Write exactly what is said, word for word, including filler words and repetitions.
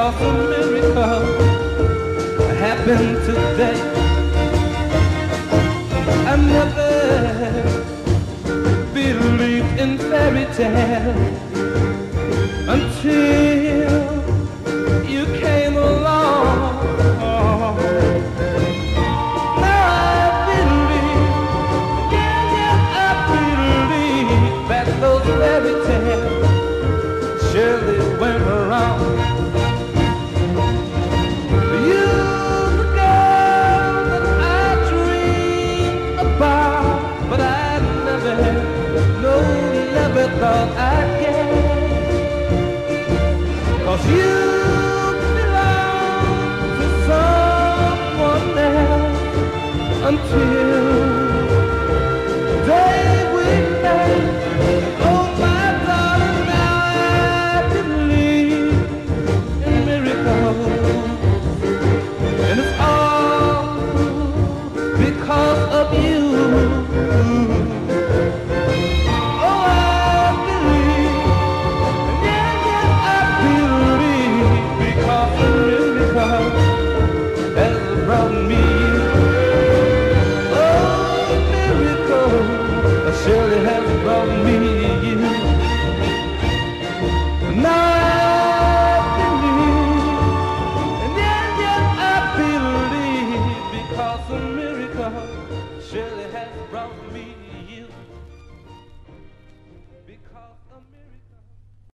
because a miracle happened today. I never believed in fairy tales until you came along. Now I believe, yeah, yeah, I believe that those fairy tales surely went wrong. You're the girl that I dreamed about, but I never, no, never thought I'd get. 'Cause you belong to someone else until the day we met. Oh, my darling, now I believe in miracles, and it's all because of you. Oh, I believe, yeah, yeah, I believe, because a miracle has brought me you. Oh, a miracle surely has brought me you. Now I believe, and yeah, yeah, I believe, because a miracle surely has brought me